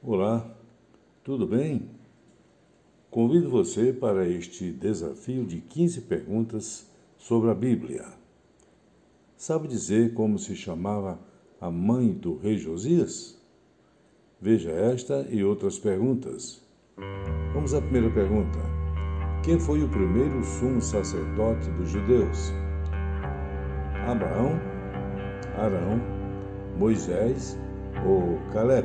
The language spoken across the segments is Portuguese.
Olá, tudo bem? Convido você para este desafio de 15 perguntas sobre a Bíblia. Sabe dizer como se chamava a mãe do rei Josias? Veja esta e outras perguntas. Vamos à primeira pergunta. Quem foi o primeiro sumo sacerdote dos judeus? Abraão, Arão, Moisés ou Caleb?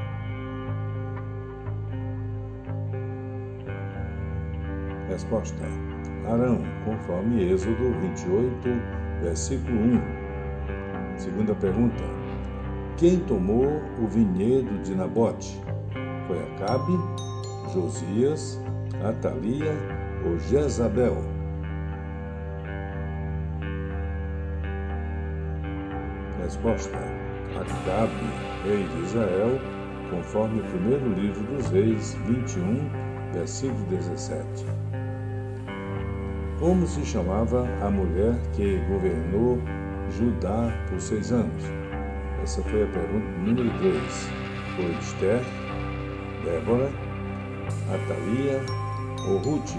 Resposta: Arão, conforme Êxodo 28, versículo 1. Segunda pergunta: quem tomou o vinhedo de Nabote? Foi Acabe, Josias, Atalia ou Jezabel? Resposta: Acabe, rei de Israel, conforme o primeiro livro dos Reis 21, versículo 17. Como se chamava a mulher que governou Judá por 6 anos? Essa foi a pergunta número 3. Foi Esther, Débora, Atalia ou Ruth?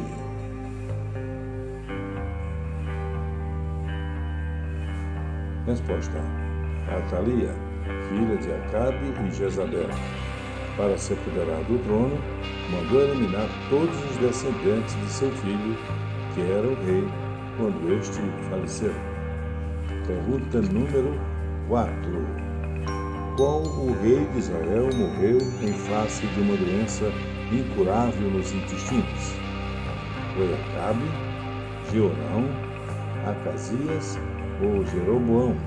Resposta: Atalia, filha de Acabe e Jezabel. Para se apoderar do trono, mandou eliminar todos os descendentes de seu filho, que era o rei, quando este faleceu. Pergunta número 4. Qual o rei de Israel morreu em face de uma doença incurável nos intestinos? Foi Acabe, Jeorão, Acasias ou Jeroboão?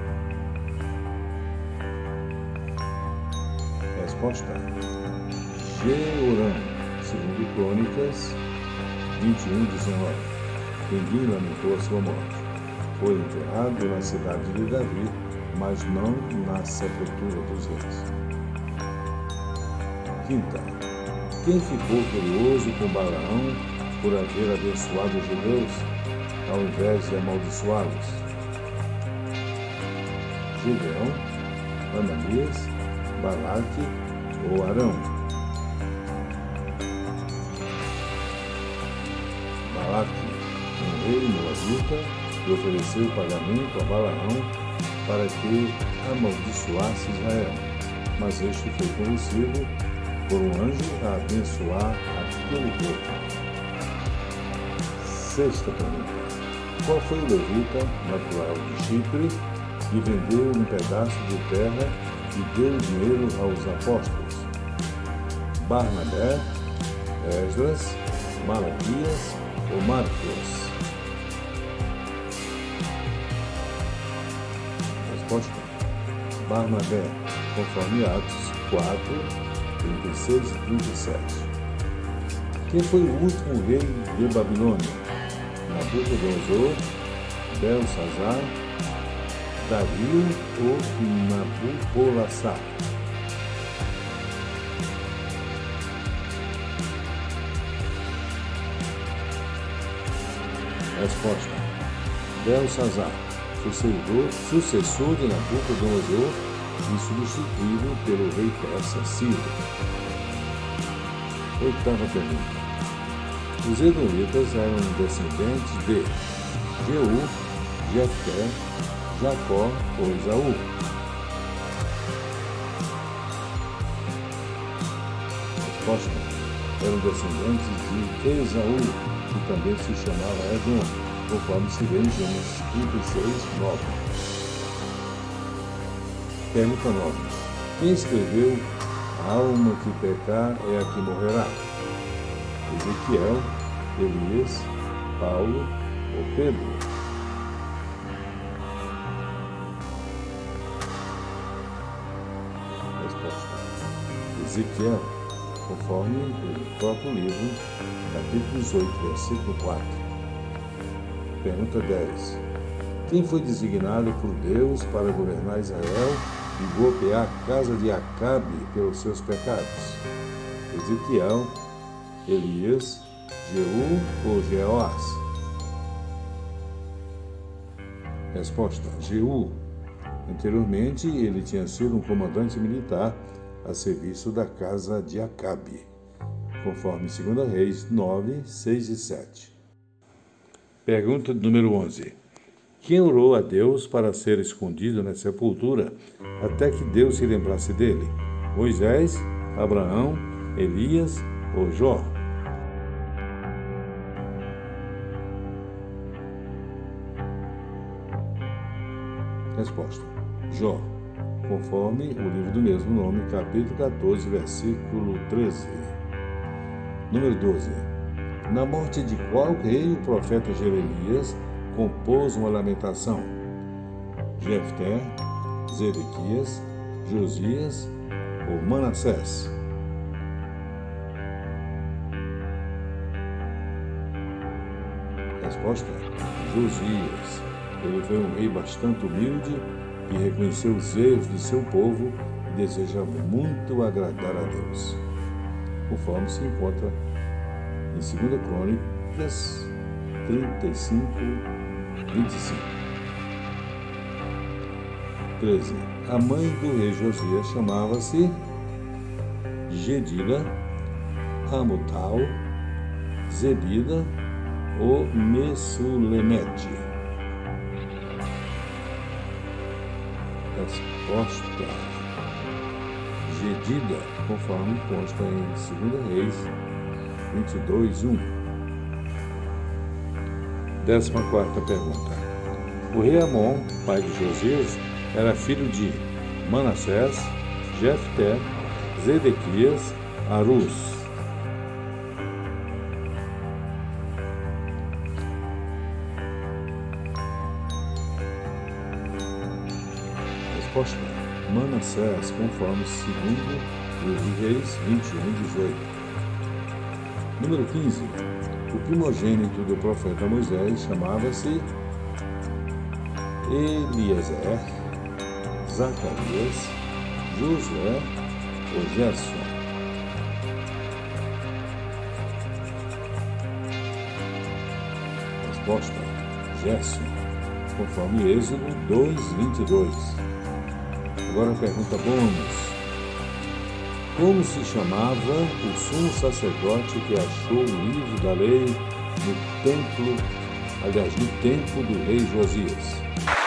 Resposta: Jeorão, segundo Crônicas 21:19. Ninguém lamentou a sua morte. Foi enterrado na cidade de Davi, mas não na sepultura dos reis. Quinta: quem ficou furioso com Balaão por haver abençoado os judeus, ao invés de amaldiçoá-los? Gideão, Ananias, Balaque ou Arão? Balaque, um rei moabita, que ofereceu pagamento a Balaão para que amaldiçoasse Israel, mas este foi convencido por um anjo a abençoar aquele povo. Sexta pergunta: qual foi o levita natural de Chipre que vendeu um pedaço de terra e deu dinheiro aos apóstolos? Barnabé, Esdras, Malaquias ou Marcos? Resposta: Barnabé, conforme Atos 4, 36 e 37. Quem foi o último rei de Babilônia? Nabucodonosor, Belsazar, Dario ou Nabopolassar? Resposta: Belsazar, sucessor de Nabucodonosor e substituído pelo rei persa Ciro. Oitava pergunta: os edomitas eram descendentes de Jeú, Jefté, Jacó ou Esaú? Resposta: eram descendentes de Esaú, que também se chamava Edom, conforme se vê em Gênesis 36, 9. Pergunta 9. Quem escreveu "A alma que pecar é a que morrerá"? Ezequiel, Elias, Paulo ou Pedro? Resposta: Ezequiel, conforme o próprio livro, capítulo 18, versículo 4. Pergunta 10. Quem foi designado por Deus para governar Israel e golpear a casa de Acabe pelos seus pecados? Ezequiel, Elias, Jeú ou Jeoás? Resposta: Jeú. Anteriormente, ele tinha sido um comandante militar a serviço da casa de Acabe, conforme 2 Reis 9, 6 e 7. Pergunta número 11. Quem orou a Deus para ser escondido na sepultura até que Deus se lembrasse dele? Moisés, Abraão, Elias ou Jó? Resposta: Jó, conforme o livro do mesmo nome, capítulo 14, versículo 13. Número 12. Na morte de qual rei o profeta Jeremias compôs uma lamentação? Jefté, Zedequias, Josias ou Manassés? Resposta: Josias. Ele foi um rei bastante humilde que reconheceu os erros de seu povo e desejava muito agradar a Deus. Conforme se encontra em 2 Crônicas 35, 25. 13. A mãe do rei Josias chamava-se Gedida, Amutal, Zebida ou Messulemete? Resposta: Gedida, conforme consta em 2 Reis 22, 1. 14ª pergunta. O rei Amon, pai de Josias, era filho de Manassés, Jefté, Zedequias, Arus. Resposta: Manassés, conforme 2 livro de Reis 21, 18. Número 15. O primogênito do profeta Moisés chamava-se Eliezer, Zacarias, Josué ou Gerson? Resposta: Gerson, conforme Êxodo 2, 22. Agora a pergunta bônus. Como se chamava o sumo sacerdote que achou o livro da lei no templo do rei Josias?